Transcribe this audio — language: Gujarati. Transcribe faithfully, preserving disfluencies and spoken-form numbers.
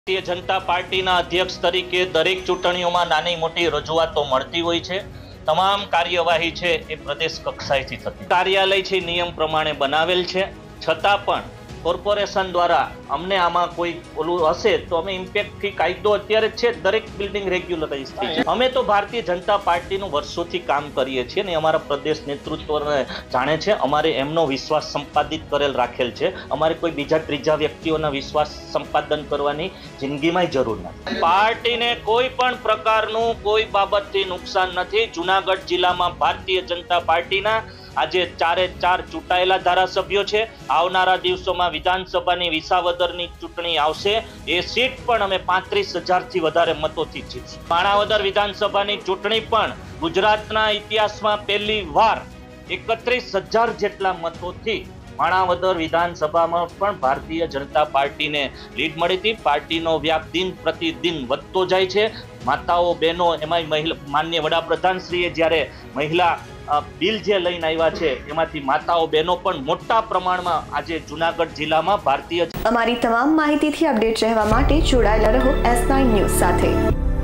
ભારતીય જનતા પાર્ટીના અધ્યક્ષ તરીકે દરેક ચૂંટણીઓમાં નાની મોટી રજૂઆતો મળતી હોય છે। તમામ કાર્યવાહી છે એ પ્રદેશ કક્ષાએથી થતી કાર્યાલય છે નિયમ પ્રમાણે બનાવેલ છે, છતાં પણ કોર્પોરેશન દ્વારા અમને આમાં કોઈ ઓલું હશે તો અમે ઇમ્પેક્ટ ફી કાયદો અત્યારે છે દરેક બિલ્ડિંગ રેગ્યુલરાઇઝ થઈ છે। અમે તો ભારતીય જનતા પાર્ટીનું વર્ષોથી કામ કરીએ છીએ ને અમારા પ્રદેશ નેતૃત્વને જાણે છે, અમારે એમનો વિશ્વાસ સંપાદિત કરેલ રાખેલ છે। અમારે કોઈ બીજા ત્રીજા વ્યક્તિઓના વિશ્વાસ સંપાદન કરવાની જિંદગીમાં જરૂર નથી। પાર્ટીને કોઈ પણ પ્રકારનું કોઈ બાબતથી નુકસાન નથી। જુનાગઢ જિલ્લામાં ભારતીય જનતા પાર્ટીના આજે ચારે ચાર ચૂંટાયેલા ધારાસભ્યો છે। આવનારા દિવસોમાં વિધાનસભાની વિસાવદરની ચૂંટણી આવશે, એ સીટ પણ અમે પાંત્રીસ હજારથી વધારે મતોથી જીતશું। માણાવદર વિધાનસભાની ચૂંટણી પણ ગુજરાતના ઇતિહાસમાં પહેલી વાર એકત્રીસ હજાર જેટલા મતોથી માણાવદર વિધાનસભામાં પણ ભારતીય જનતા પાર્ટીને લીડ મળી હતી। પાર્ટીનો વ્યાપ દિન પ્રતિદિન વધતો જાય છે। માતાઓ બહેનો એમાં મહિલા માનનીય વડાપ્રધાનશ્રીએ જ્યારે મહિલા બિલ જે લઈને આવ્યા છે એમાંથી માતાઓ બહેનો પણ મોટા પ્રમાણમાં આજે જુનાગઢ જિલ્લામાં ભારતીય અમારી તમામ માહિતીથી અપડેટ રહેવા માટે જોડાયેલા રહો એસ નાઇન ન્યૂઝ સાથે।